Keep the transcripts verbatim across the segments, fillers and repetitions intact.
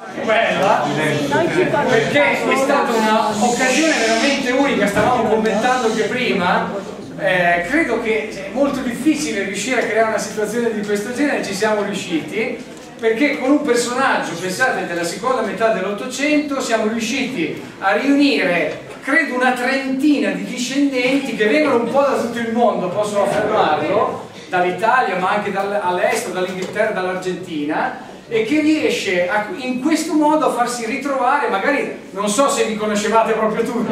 Bella, perché è stata un'occasione veramente unica, stavamo commentando anche prima, eh, credo che è molto difficile riuscire a creare una situazione di questo genere, ci siamo riusciti, perché con un personaggio, pensate, della seconda metà dell'Ottocento siamo riusciti a riunire, credo, una trentina di discendenti che vengono un po' da tutto il mondo, posso affermarlo, dall'Italia ma anche all'estero, dall'Inghilterra, dall'Argentina, e che riesce a, in questo modo a farsi ritrovare, magari non so se vi conoscevate proprio tutti,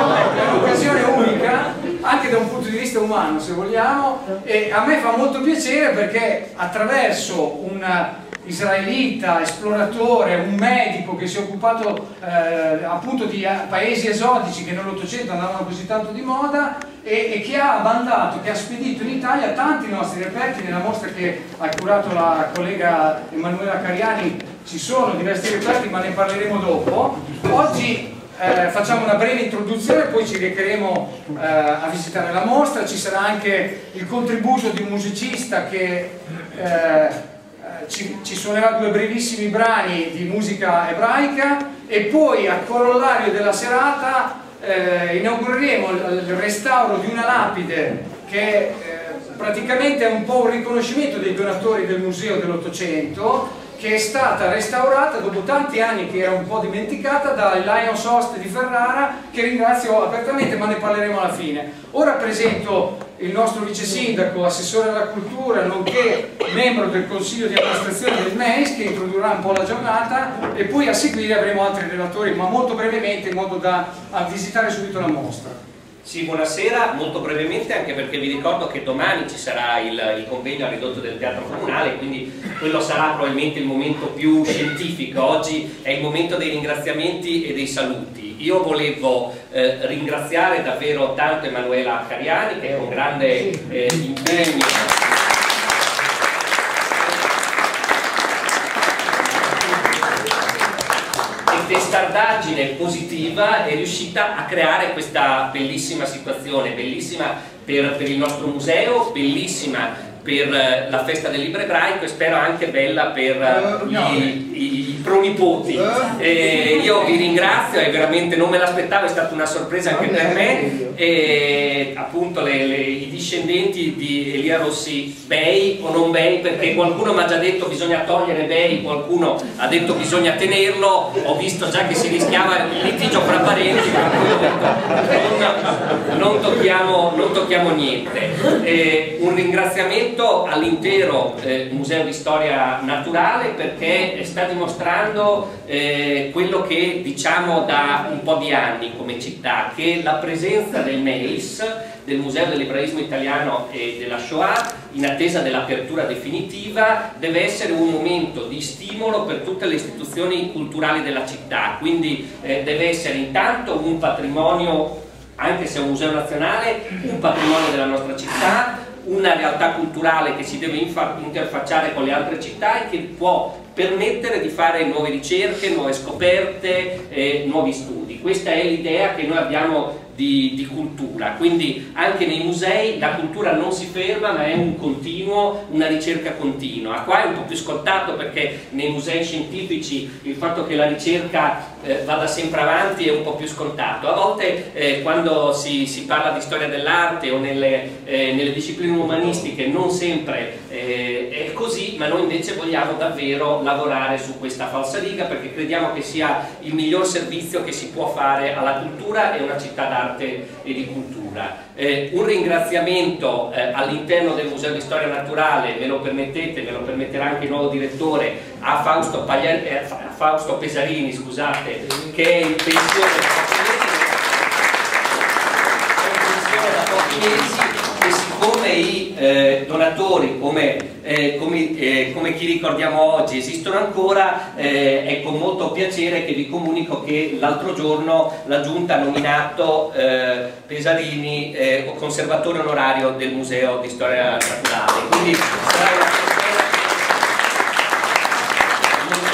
è un'occasione unica anche da un punto di vista umano, se vogliamo, e a me fa molto piacere perché attraverso un israelita, esploratore, un medico che si è occupato eh, appunto di paesi esotici che nell'Ottocento andavano così tanto di moda, e, e che ha mandato, che ha spedito in Italia tanti nostri reperti. Nella mostra che ha curato la collega Emanuela Cariani ci sono diversi reperti, ma ne parleremo dopo. Oggi eh, facciamo una breve introduzione, poi ci recheremo eh, a visitare la mostra. Ci sarà anche il contributo di un musicista che eh, Ci, ci suonerà due brevissimi brani di musica ebraica, e poi a corollario della serata eh, inaugureremo il, il restauro di una lapide che eh, praticamente è un po' un riconoscimento dei donatori del museo dell'Ottocento, che è stata restaurata dopo tanti anni che era un po' dimenticata dal Lions Host di Ferrara, che ringrazio apertamente, ma ne parleremo alla fine. Ora presento il nostro vice sindaco, assessore alla cultura, nonché membro del consiglio di amministrazione del M E I S, che introdurrà un po' la giornata, e poi a seguire avremo altri relatori, ma molto brevemente, in modo da a visitare subito la mostra. Sì, buonasera, molto brevemente, anche perché vi ricordo che domani ci sarà il, il convegno a ridotto del Teatro Comunale, quindi quello sarà probabilmente il momento più scientifico. Oggi è il momento dei ringraziamenti e dei saluti. Io volevo eh, ringraziare davvero tanto Emanuela Cariani, che con grande eh, impegno testardaggine positiva è riuscita a creare questa bellissima situazione, bellissima per, per il nostro museo, bellissima per la festa del libro ebraico, e spero anche bella per uh, no. i, i, i pronipoti. Uh, eh, io vi ringrazio, e veramente non me l'aspettavo, è stata una sorpresa anche per me, e appunto le, le, i discendenti di Elia Rossi, bei o non bei, perché qualcuno mi ha già detto bisogna togliere bei, qualcuno ha detto bisogna tenerlo, ho visto già che si rischiava il litigio fra parenti, per cui ho detto non, non, tocchiamo, non tocchiamo niente. Eh, un ringraziamento all'intero eh, Museo di Storia Naturale, perché sta dimostrando eh, quello che diciamo da un po' di anni come città, che la presenza del M E I S, del Museo dell'Ebraismo Italiano e della Shoah, in attesa dell'apertura definitiva, deve essere un momento di stimolo per tutte le istituzioni culturali della città, quindi eh, deve essere intanto un patrimonio, anche se è un museo nazionale, un patrimonio della nostra città, una realtà culturale che si deve interfacciare con le altre città e che può permettere di fare nuove ricerche, nuove scoperte, eh, nuovi studi. Questa è l'idea che noi abbiamo di, di cultura, quindi anche nei musei la cultura non si ferma, ma è un continuo, una ricerca continua. Qua è un po' più scontato, perché nei musei scientifici il fatto che la ricerca eh, vada sempre avanti è un po' più scontato. A volte eh, quando si, si parla di storia dell'arte o nelle, eh, nelle discipline umanistiche non sempre eh, è così, ma noi invece vogliamo davvero lavorare su questa falsariga, perché crediamo che sia il miglior servizio che si può fare alla cultura e una città d'arte e di cultura. Eh, un ringraziamento eh, all'interno del Museo di Storia Naturale, me lo permettete, me lo permetterà anche il nuovo direttore, a Fausto, Paglia, eh, a Fausto Pesarini, scusate, che è in pensione da pochi mesi, e siccome i eh, donatori come Eh, come, eh, come chi ricordiamo oggi esistono ancora, eh, è con molto piacere che vi comunico che l'altro giorno la Giunta ha nominato eh, Pesarini eh, conservatore onorario del Museo di Storia Naturale. Quindi sarà una non troppo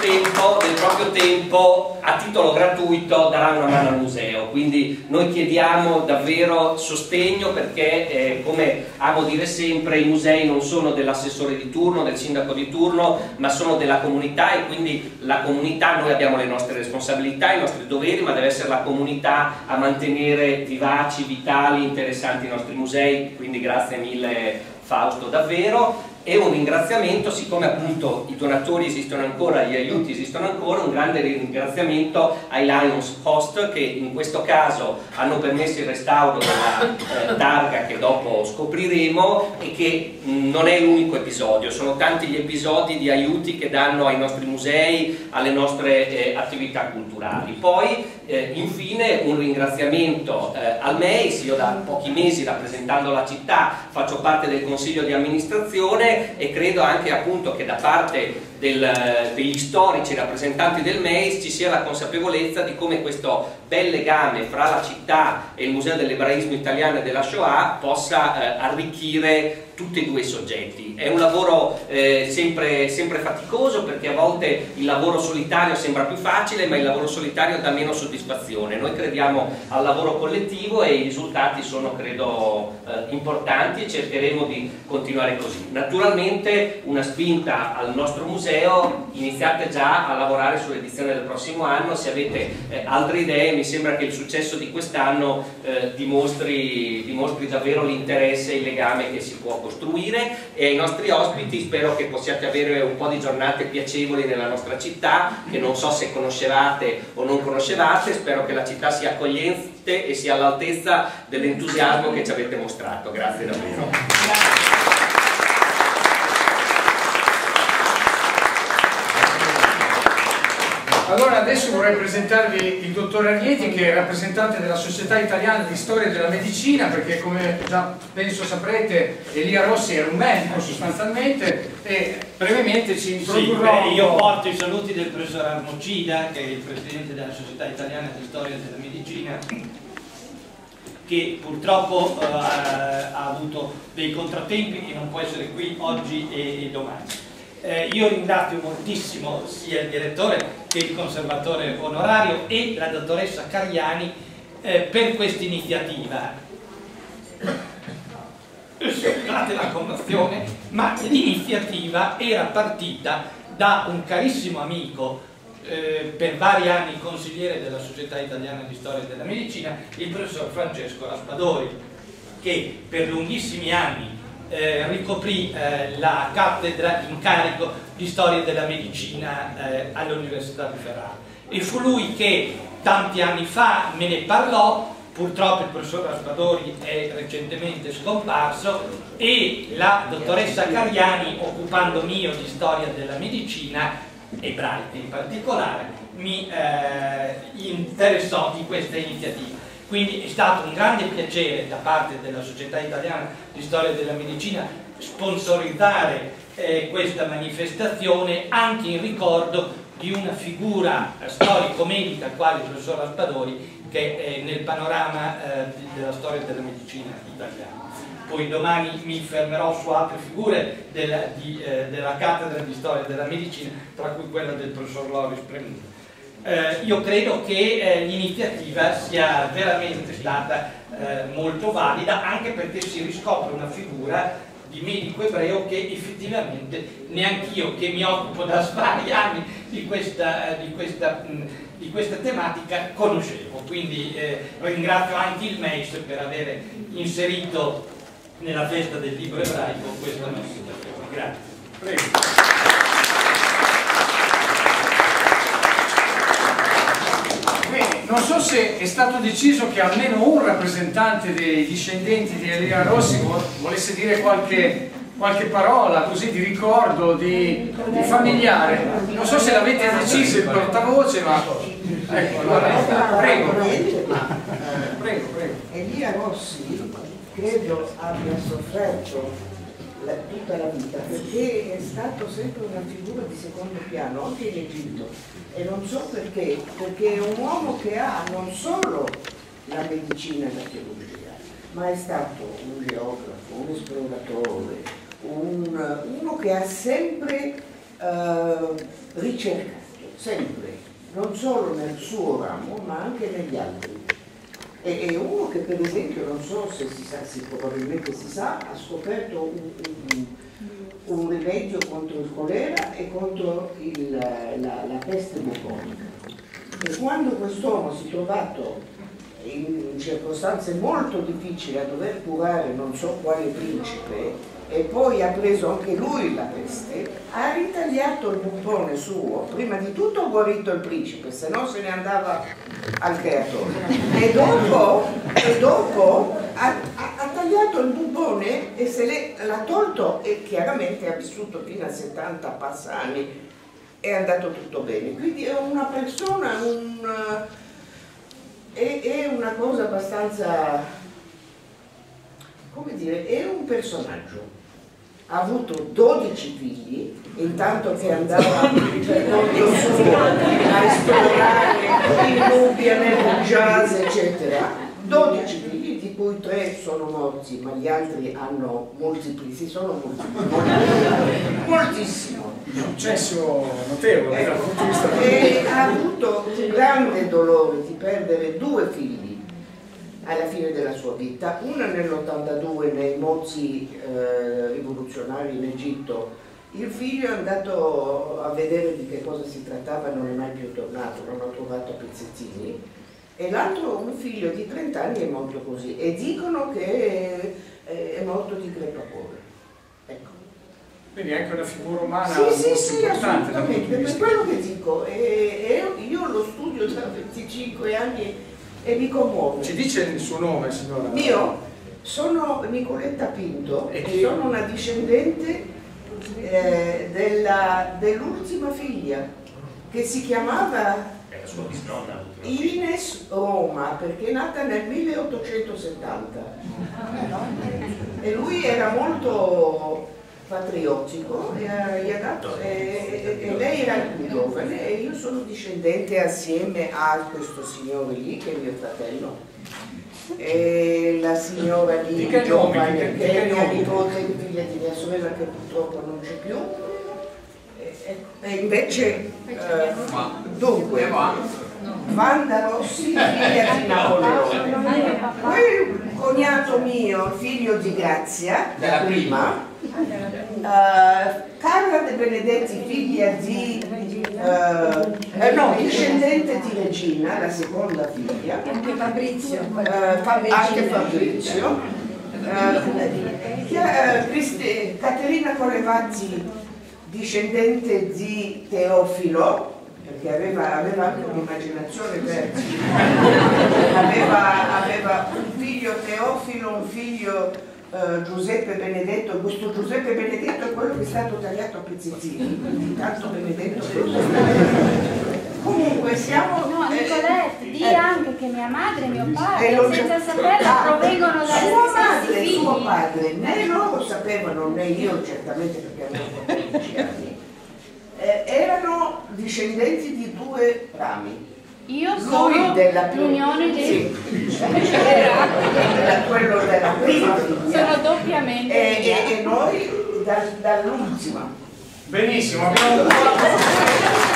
tempo, del proprio tempo a titolo gratuito darà una mano al museo, quindi noi chiediamo davvero sostegno perché eh, come amo dire sempre i musei non sono dell'assessore di turno, del sindaco di turno, ma sono della comunità e quindi la comunità, noi abbiamo le nostre responsabilità, i nostri doveri, ma deve essere la comunità a mantenere vivaci, vitali, interessanti i nostri musei, quindi grazie mille Fausto davvero. E un ringraziamento, siccome appunto i donatori esistono ancora, gli aiuti esistono ancora, un grande ringraziamento ai Lions Host che in questo caso hanno permesso il restauro della eh, targa che dopo scopriremo e che mh, non è l'unico episodio, sono tanti gli episodi di aiuti che danno ai nostri musei, alle nostre eh, attività culturali. Poi eh, infine un ringraziamento eh, al M E I S, io da pochi mesi rappresentando la città faccio parte del consiglio di amministrazione e credo anche appunto che da parte del, degli storici rappresentanti del M E I S ci sia la consapevolezza di come questo bel legame fra la città e il Museo dell'Ebraismo Italiano e della Shoah possa eh, arricchire tutti e due i soggetti. È un lavoro eh, sempre, sempre faticoso perché a volte il lavoro solitario sembra più facile, ma il lavoro solitario dà meno soddisfazione. Noi crediamo al lavoro collettivo e i risultati sono credo eh, importanti e cercheremo di continuare così. Naturalmente una spinta al nostro museo, iniziate già a lavorare sull'edizione del prossimo anno, se avete eh, altre idee mi sembra che il successo di quest'anno eh, dimostri, dimostri davvero l'interesse e il legame che si può costruire, e ai nostri ospiti spero che possiate avere un po' di giornate piacevoli nella nostra città, che non so se conoscevate o non conoscevate, spero che la città sia accogliente e sia all'altezza dell'entusiasmo che ci avete mostrato. Grazie davvero. Allora adesso vorrei presentarvi il dottor Agneti, che è rappresentante della Società Italiana di Storia della Medicina, perché come già penso saprete Elia Rossi era un medico sostanzialmente, e brevemente ci introdurrò. Sì, beh, io porto i saluti del professor Armocida, che è il presidente della Società Italiana di Storia della Medicina, che purtroppo eh, ha avuto dei contrattempi e non può essere qui oggi e, e domani. Eh, io ringrazio moltissimo sia il direttore che il conservatore onorario e la dottoressa Cariani eh, per questa iniziativa. Scusate la commozione, ma l'iniziativa era partita da un carissimo amico, eh, per vari anni consigliere della Società Italiana di Storia della Medicina, il professor Francesco Raspadori, che per lunghissimi anni Eh, ricoprì eh, la cattedra in carico di storia della medicina eh, all'Università di Ferrara, e fu lui che tanti anni fa me ne parlò. Purtroppo il professor Raspadori è recentemente scomparso e la dottoressa Cariani, occupandomi io di storia della medicina ebraica in particolare, mi eh, interessò di questa iniziativa. Quindi è stato un grande piacere da parte della Società Italiana di Storia della Medicina sponsorizzare eh, questa manifestazione anche in ricordo di una figura storico-medica quale il professor Raspadori, che è nel panorama eh, della storia della medicina italiana. Poi domani mi fermerò su altre figure della, di, eh, della cattedra di storia della medicina, tra cui quella del professor Loris Premuto. Eh, io credo che eh, l'iniziativa sia veramente stata eh, molto valida, anche perché si riscopre una figura di medico ebreo che effettivamente neanch'io, che mi occupo da vari anni di questa, di questa, mh, di questa tematica, conoscevo. Quindi eh, ringrazio anche il M E I S per aver inserito nella festa del libro ebraico questa manifestazione. Grazie. Prego. Non so se è stato deciso che almeno un rappresentante dei discendenti di Elia Rossi volesse dire qualche, qualche parola così di ricordo, di, di familiare. Non so se l'avete deciso il portavoce, ma ecco, allora, prego. Prego, prego. Elia Rossi credo abbia sofferto la, tutta la vita, perché è stato sempre una figura di secondo piano anche in Egitto, e non so perché, perché è un uomo che ha non solo la medicina e la chirurgia, ma è stato un geografo, un esploratore, un, uno che ha sempre eh, ricercato, sempre, non solo nel suo ramo ma anche negli altri. E, e uno che per esempio, non so se si sa, si, probabilmente si sa, ha scoperto un, un, un rimedio contro il colera e contro il, la, la peste bubonica. E quando quest'uomo si è trovato in circostanze molto difficili a dover curare non so quale principe, e poi ha preso anche lui la peste, ha ritagliato il bubbone suo, prima di tutto ha guarito il principe, se no se ne andava al creatore, e dopo, e dopo ha, ha, ha tagliato il bubbone e se l'ha tolto, e chiaramente ha vissuto fino a settanta passa anni, è andato tutto bene. Quindi è una persona, un, è, è una cosa abbastanza, come dire, è un personaggio. Ha avuto dodici figli, intanto che andava per conto suo a esplorare in Nubia, nel jazz, eccetera. dodici figli, di cui tre sono morti, ma gli altri hanno moltiplici, sono moltiplicati, moltissimo. Un successo notevole dal punto di vista E ha avuto un grande dolore di perdere due figli alla fine della sua vita, una nell'ottantadue nei mozzi eh, rivoluzionari in Egitto. Il figlio è andato a vedere di che cosa si trattava, non è mai più tornato, non ho trovato pezzettini, e l'altro, un figlio di trenta anni, è morto così, e dicono che è, è morto di crepapore. Ecco. Quindi è anche una figura umana sì, molto sì, sì, importante dal punto di per vista. quello che dico, e, e io lo studio da venticinque anni e mi commuove. Ci dice il suo nome, signora? Io sono Nicoletta Pinto e, e che... sono una discendente eh, dell'ultima figlia, che si chiamava È la sua bisnonna. Ines Roma, perché è nata nel milleottocentosettanta. E lui era molto patriottico e, gli ha dato, e, e, e lei era più giovane, e io sono discendente assieme a questo signore lì che è mio fratello, e la signora lì giovane che è mia nipote, figlia di mia sorella che purtroppo non c'è più, e, e invece eh, dunque Wanda Rossi, figlia di Napoleone, poi il cognato mio, figlio di Grazia, la prima, Uh, Carla De Benedetti, figlia di uh, eh, no, discendente di Regina, la seconda figlia, anche Fabrizio, uh, Fa anche Fabrizio, uh, uh, Caterina Colevazzi, discendente di Teofilo, perché aveva, aveva anche un'immaginazione persa, aveva, aveva un figlio Teofilo, un figlio Uh, Giuseppe Benedetto. Questo Giuseppe Benedetto è quello che è stato tagliato a pezzettini, quindi tanto Benedetto comunque siamo no, Nicolette, eh, di eh, anche che mia madre e mio padre, eh, senza saperlo, ah, provengono dalle sua stesse madre e figli. suo padre, né loro sapevano né io certamente, perché avevo quattordici anni, eh, erano discendenti di due rami. Io sono l'unione dei sì. Era quello della prima figlia. Sono doppiamente E, e, e noi da, dall'ultima. Benissimo, abbiamo